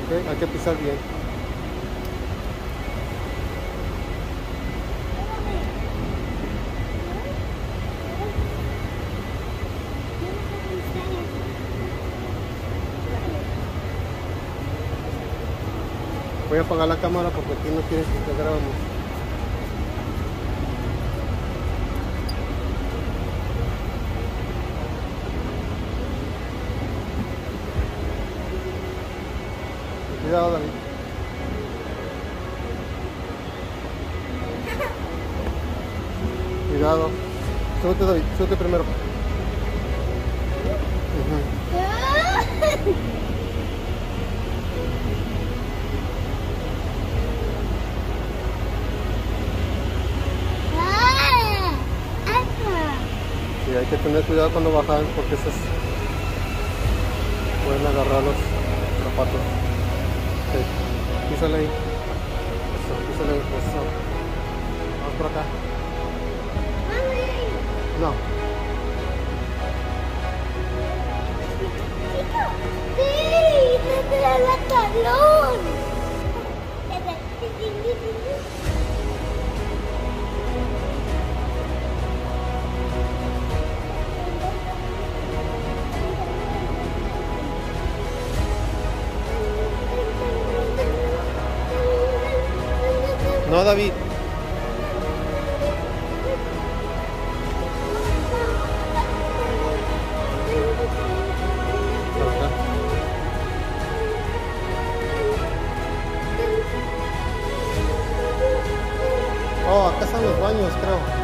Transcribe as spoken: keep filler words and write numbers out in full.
¿Ok? Hay que pisar bien. Voy a apagar la cámara porque aquí no quieren que grabamos. Cuidado, David. Cuidado. Súbete, David. Súbete primero. Uh-huh. Sí, hay que tener cuidado cuando bajan porque se pueden agarrar los zapatos. Okay. Písale ahí. Eso, písale ahí. Eso. Vamos por acá. No. Sí, no te da la calor. No, David. Oh, acá están los baños, creo.